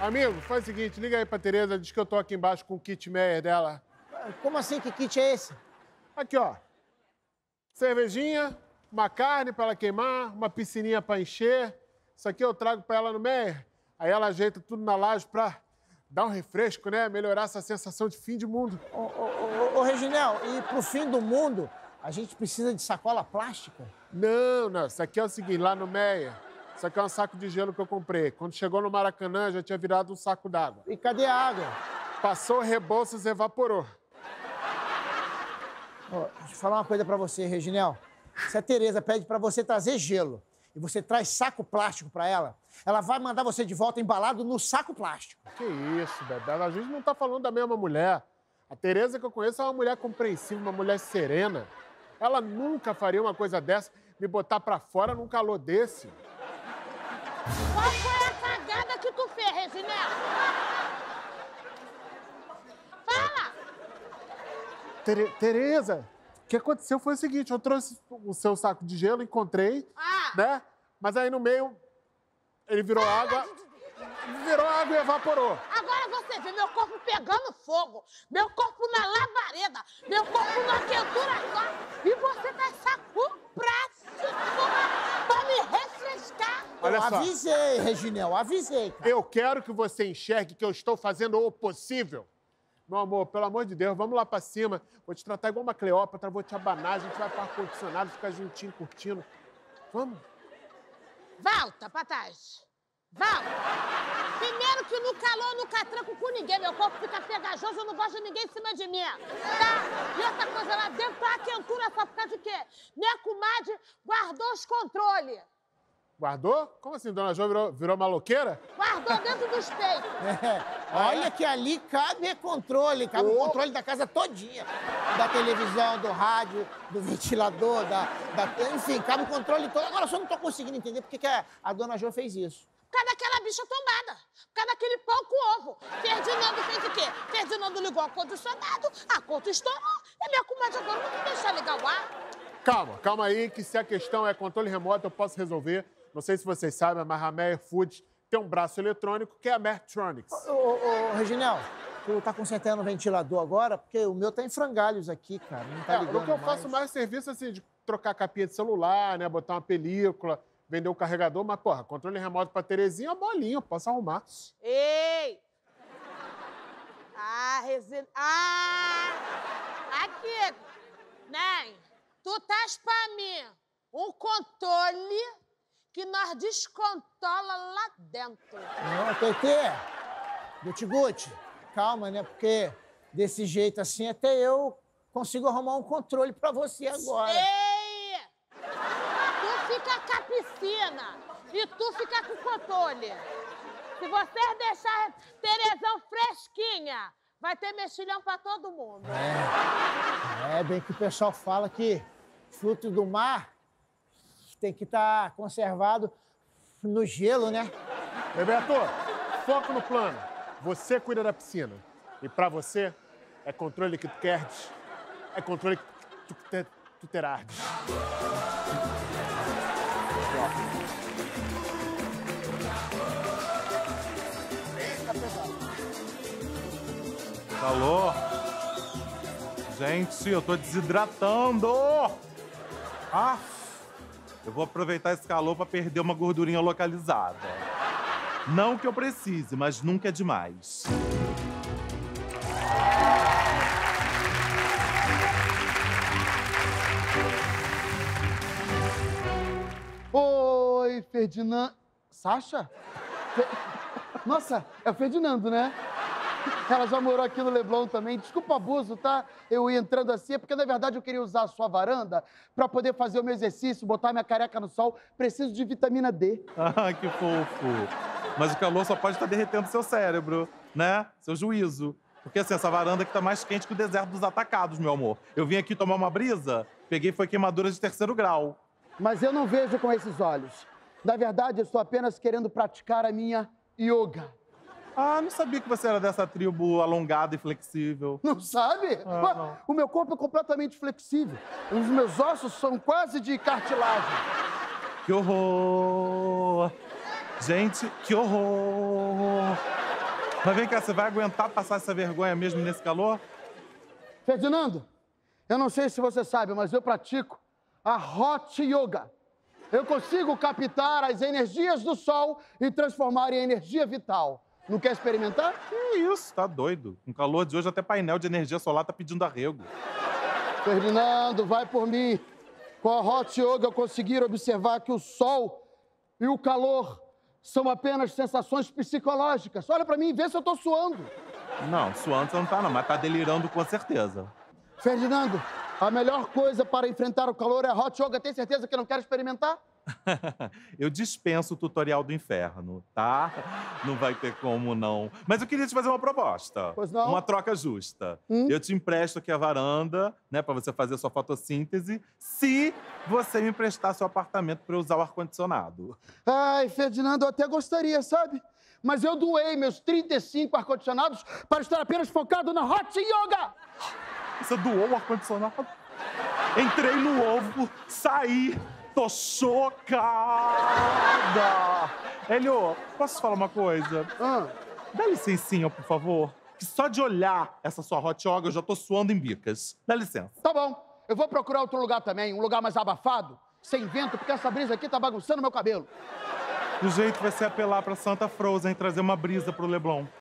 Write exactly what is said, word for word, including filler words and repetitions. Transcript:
Amigo, faz o seguinte, liga aí pra Tereza, diz que eu tô aqui embaixo com o kit Meyer dela. Como assim? Que kit é esse? Aqui, ó. Cervejinha, uma carne pra ela queimar, uma piscininha pra encher. Isso aqui eu trago pra ela no Meyer. Aí ela ajeita tudo na laje pra dar um refresco, né? Melhorar essa sensação de fim de mundo. Ô, ô, ô, ô Reginel, e pro fim do mundo, a gente precisa de sacola plástica? Não, não. Isso aqui é o seguinte, lá no Meyer, isso aqui é um saco de gelo que eu comprei. Quando chegou no Maracanã, já tinha virado um saco d'água. E cadê a água? Passou o Rebouças e evaporou. Ó, deixa eu falar uma coisa pra você, Reginel. Se a Tereza pede pra você trazer gelo e você traz saco plástico pra ela, ela vai mandar você de volta embalado no saco plástico. Que isso, Bebel. A gente não tá falando da mesma mulher. A Tereza que eu conheço é uma mulher compreensiva, uma mulher serena. Ela nunca faria uma coisa dessa, me botar pra fora num calor desse. Qual foi a cagada que tu fez, Reginel? Fala! Tere Tereza, o que aconteceu foi o seguinte, eu trouxe o seu saco de gelo, encontrei, Ah. né? Mas aí no meio, ele virou água, virou água e evaporou. Agora você vê meu corpo pegando fogo, meu corpo na labareda, meu corpo na quentura só, e você tá saco plástico pra me refrescar. Olha eu só. avisei, Reginel, avisei, cara. Eu quero que você enxergue que eu estou fazendo o possível. Meu amor, pelo amor de Deus, vamos lá pra cima. Vou te tratar igual uma Cleópatra, vou te abanar, a gente vai para ar-condicionado, ficar juntinho, curtindo. Vamos? Volta pra trás. Volta. Primeiro que no calor eu nunca tranco com ninguém, meu corpo fica pegajoso, eu não gosto de ninguém em cima de mim, tá? E outra coisa, lá dentro tá a quentura só por causa de quê? Minha comadre guardou os controles. Guardou? Como assim, dona Jo virou, virou maloqueira? Guardou dentro dos peitos. É, olha que ali cabe controle, cabe o controle da casa todinha. Da televisão, do rádio, do ventilador, da, da... Enfim, cabe o controle todo. Agora eu só não tô conseguindo entender porque que a, a dona Jo fez isso. Por causa daquela bicha tombada. Por causa daquele pão com ovo. Ferdinando fez o quê? Ferdinando ligou o ar-condicionado, a conta estourou. E minha comadre agora não me deixa ligar o ar. Calma, calma aí, que se a questão é controle remoto, eu posso resolver. Não sei se vocês sabem, mas a Meyer Foods tem um braço eletrônico que é a Mertronics. Ô, ô, ô, Reginel, tu tá consertando o ventilador agora? Porque o meu tá em frangalhos aqui, cara. Não tá É, ligando o que eu mais. faço mais serviço assim, de trocar capinha de celular, né? Botar uma película, vender o carregador, mas, porra, controle remoto pra Terezinha é bolinha, eu posso arrumar. Ei! Ah, Resina... Ah! Aqui, Ney, tu tás pra mim um controle que nós descontrola lá dentro. Não, T T, Guti-Guti, calma, né? Porque desse jeito assim até eu consigo arrumar um controle pra você agora. Ei! Tu fica com a piscina e tu fica com o controle. Se vocês deixarem Terezão fresquinha, vai ter mexilhão pra todo mundo. É, é bem que o pessoal fala que fruto do mar tem que estar conservado no gelo, né? Bebeto, foco no plano. Você cuida da piscina. E pra você, é controle que tu queres, é controle que tu, te, tu terás. Calor. Gente, eu tô desidratando. Ah, eu vou aproveitar esse calor pra perder uma gordurinha localizada. Não que eu precise, mas nunca é demais. Oi, Ferdinand... Sasha? Fe... Nossa, é o Ferdinando, né? Ela já morou aqui no Leblon também. Desculpa o abuso, tá? Eu ia entrando assim, é porque, na verdade, eu queria usar a sua varanda pra poder fazer o meu exercício, botar minha careca no sol. Preciso de vitamina D. Ah, que fofo. Mas o calor só pode estar derretendo seu cérebro, né? Seu juízo. Porque, assim, essa varanda aqui tá mais quente que o deserto dos atacados, meu amor. Eu vim aqui tomar uma brisa, peguei foi queimadura de terceiro grau. Mas eu não vejo com esses olhos. Na verdade, eu estou apenas querendo praticar a minha yoga. Ah, não sabia que você era dessa tribo alongada e flexível. Não sabe? Ah, Ué, não. O meu corpo é completamente flexível. Os meus ossos são quase de cartilagem. Que horror! Gente, que horror! Mas vem cá, você vai aguentar passar essa vergonha mesmo nesse calor? Ferdinando, eu não sei se você sabe, mas eu pratico a Hot Yoga. Eu consigo captar as energias do sol e transformar em energia vital. Não quer experimentar? Que isso, tá doido. Com o calor de hoje, até painel de energia solar tá pedindo arrego. Ferdinando, vai por mim. Com a Hot Yoga eu consegui observar que o sol e o calor são apenas sensações psicológicas. Olha pra mim e vê se eu tô suando. Não, suando você não tá não, mas tá delirando com certeza. Ferdinando, a melhor coisa para enfrentar o calor é a Hot Yoga. Tem certeza que não quer experimentar? Eu dispenso o tutorial do inferno, tá? Não vai ter como, não. Mas eu queria te fazer uma proposta. Pois não? Uma troca justa. Hum? Eu te empresto aqui a varanda, né, pra você fazer a sua fotossíntese, se você me emprestar seu apartamento pra eu usar o ar-condicionado. Ai, Ferdinando, eu até gostaria, sabe? Mas eu doei meus trinta e cinco ar-condicionados para estar apenas focado na Hot Yoga! Você doou o ar-condicionado? Entrei no ovo, saí, tô chocada! Hélio, posso falar uma coisa? Ah, Dá licencinha, por favor. Que só de olhar essa sua hot yoga eu já tô suando em bicas. Dá licença. tá bom. Eu vou procurar outro lugar também, um lugar mais abafado, sem vento, porque essa brisa aqui tá bagunçando meu cabelo. O jeito vai ser apelar pra Santa Frozen e trazer uma brisa pro Leblon.